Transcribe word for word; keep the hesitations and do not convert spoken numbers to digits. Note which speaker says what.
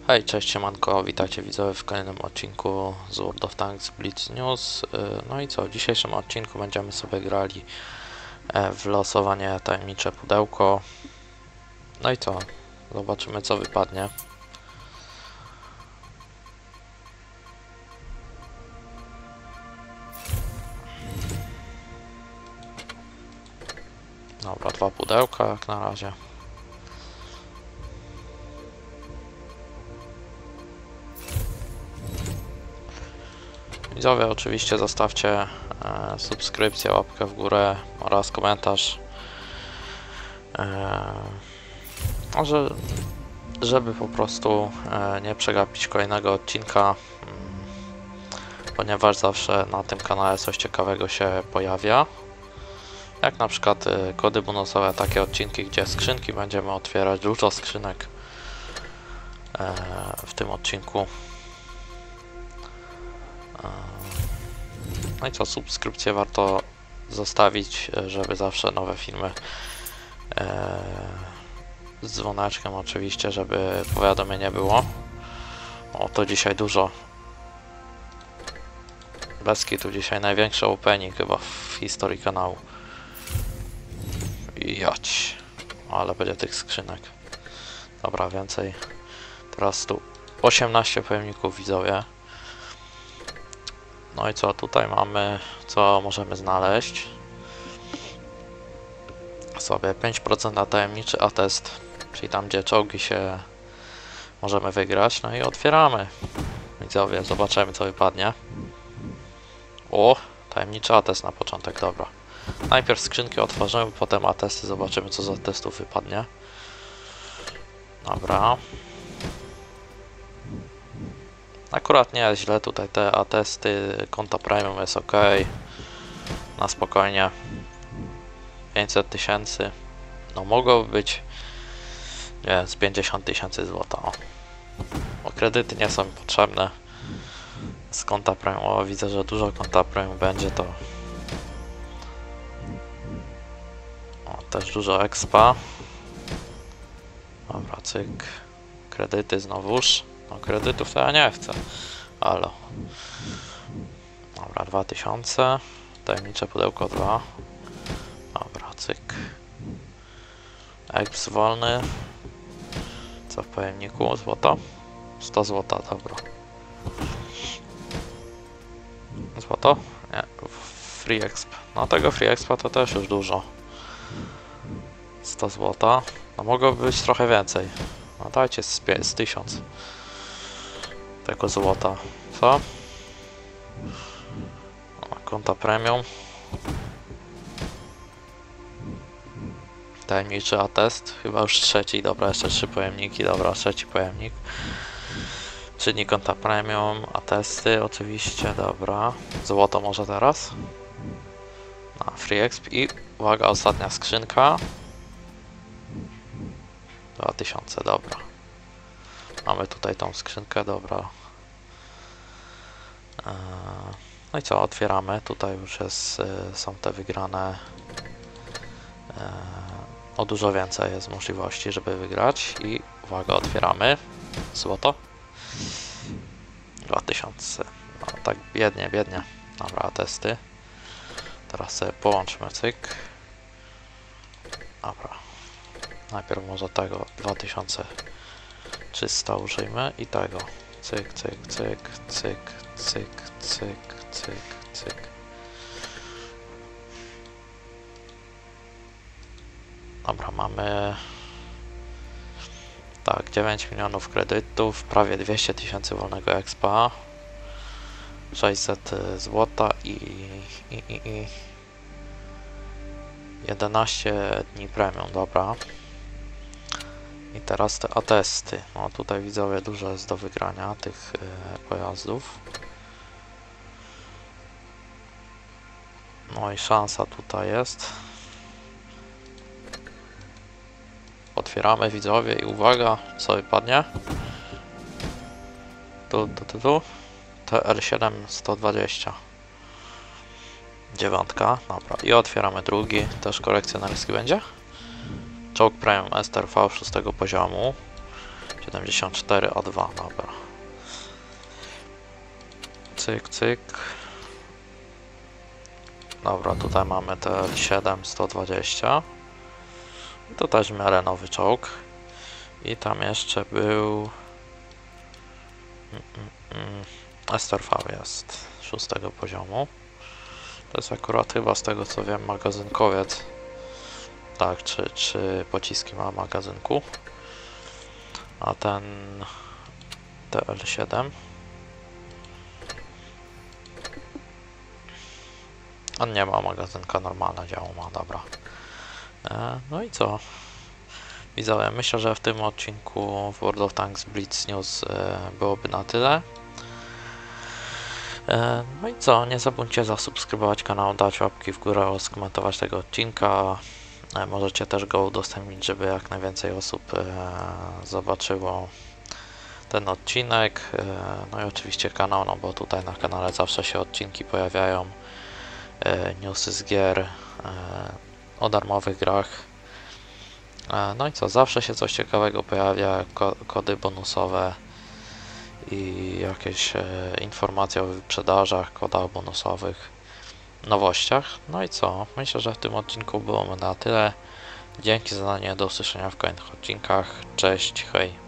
Speaker 1: Hej, cześć, siemanko, witajcie widzowie w kolejnym odcinku z World of Tanks Blitz News. No i co, w dzisiejszym odcinku będziemy sobie grali w losowanie tajemnicze pudełko. No i co, zobaczymy co wypadnie. Dobra, dwa pudełka jak na razie. Widzowie, oczywiście zostawcie e, subskrypcję, łapkę w górę oraz komentarz, e, może, żeby po prostu e, nie przegapić kolejnego odcinka, mm, ponieważ zawsze na tym kanale coś ciekawego się pojawia, jak na przykład e, kody bonusowe, takie odcinki, gdzie skrzynki będziemy otwierać, dużo skrzynek e, w tym odcinku. No i co, subskrypcję warto zostawić, żeby zawsze nowe filmy e, z dzwoneczkiem oczywiście, żeby powiadomienie było. O, to dzisiaj dużo. Bez kitu, dzisiaj największy opening chyba w historii kanału. Jać. Ale będzie tych skrzynek. Dobra, więcej. Teraz tu osiemnaście pojemników, widzowie. No i co, tutaj mamy, co możemy znaleźć sobie pięć procent na tajemniczy atest, czyli tam gdzie czołgi się możemy wygrać. No i otwieramy, widzowie, zobaczymy co wypadnie. O, tajemniczy atest na początek, dobra. Najpierw skrzynki otworzymy, potem atesty, zobaczymy co z testów wypadnie. Dobra. Akurat nie jest źle, tutaj te atesty, konta premium jest ok, na spokojnie. Pięćset tysięcy, no mogło być, nie wiem, z pięćdziesiąt tysięcy złota. O. Bo kredyty nie są mi potrzebne. Z konta premium, o, widzę, że dużo konta premium będzie, to o, też dużo expa. Dobra, cyk, kredyty znowuż. No kredytów to ja nie chcę. Halo. Dobra, dwa tysiące. Tajemnicze pudełko dwa. Dobra, cyk. Exp wolny. Co w pojemniku? Złoto? sto złota, dobra. Złoto? Nie. Free exp. No tego free expa to też już dużo. sto złota. No mogłoby być trochę więcej. No dajcie z, z tysiąc. Tego złota. Co? O, konta premium. Tajemniczy atest. Chyba już trzeci. Dobra, jeszcze trzy pojemniki. Dobra, trzeci pojemnik. Czynnik konta premium. Atesty oczywiście. Dobra. Złoto może teraz. Na free exp. I uwaga, ostatnia skrzynka. dwa tysiące. Dobra. Mamy tutaj tą skrzynkę, dobra. No i co, otwieramy. Tutaj już jest, są te wygrane. O dużo więcej jest możliwości, żeby wygrać. I uwaga, otwieramy. Złoto. dwa tysiące. No tak biednie, biednie. Dobra, testy. Teraz sobie połączmy, cyk. Dobra. Najpierw może tego dwa tysiące trzysta użyjmy i tego. Cyk, cyk, cyk, cyk, cyk, cyk, cyk, cyk. Dobra, mamy tak, dziewięć milionów kredytów, prawie dwieście tysięcy wolnego expa, sześćset złota i, i, i, i jedenaście dni premium, dobra. I teraz te atesty. No tutaj widzowie dużo jest do wygrania tych y, pojazdów. No i szansa tutaj jest. Otwieramy, widzowie, i uwaga, co wypadnie. Tu, tu, tu, tu. T R siedem sto dwadzieścia. Dziewiątka, dobra. I otwieramy drugi, też kolekcjonerski będzie. Czołg Premium S T R V szóstego poziomu. siedemdziesiąt cztery A dwa, dobra. Cyk, cyk. Dobra, tutaj mamy T L siedem sto dwadzieścia. To też w miarę nowy czołg. I tam jeszcze był... Mm, mm, mm. S T R V jest szóstego poziomu. To jest akurat chyba z tego co wiem magazynkowiec. Tak, czy, czy pociski ma magazynku. A ten T L siedem on nie ma magazynka, normalne działo ma, dobra. E, no i co? Widzowie, myślę, że w tym odcinku w World of Tanks Blitz News e, byłoby na tyle. E, no i co? Nie zabądźcie zasubskrybować kanał, dać łapki w górę oraz skomentować tego odcinka. E, możecie też go udostępnić, żeby jak najwięcej osób e, zobaczyło ten odcinek. E, no i oczywiście kanał, no bo tutaj na kanale zawsze się odcinki pojawiają. E, newsy z gier e, o darmowych grach. E, no i co? Zawsze się coś ciekawego pojawia, ko kody bonusowe i jakieś e, informacje o wyprzedażach, kodach bonusowych, nowościach. No i co? Myślę, że w tym odcinku było na tyle. Dzięki za zadanie, do usłyszenia w kolejnych odcinkach. Cześć, hej!